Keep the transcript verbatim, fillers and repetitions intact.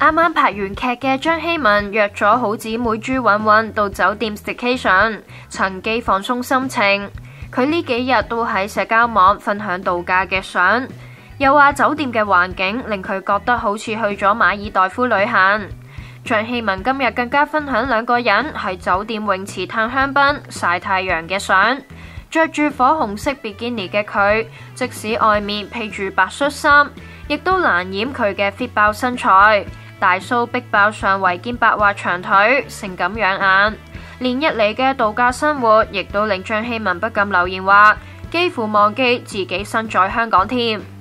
啱啱拍完劇嘅張曦雯約咗好姊妹朱允允到酒店 staycation， 趁機放鬆心情。佢呢幾日都喺社交網分享度假嘅相，又話酒店嘅環境令佢覺得好似去咗馬爾代夫旅行。張曦雯今日更加分享兩個人喺酒店泳池嘆香檳曬太陽嘅相，着住火紅色比基尼嘅佢，即使外面披住白恤衫，亦都難掩佢嘅 fit 爆身材。大鬚逼爆上圍肩白滑長腿，性感養眼。連日嚟嘅度假生活，亦都令張曦雯不禁留言話，幾乎忘記自己身在香港添。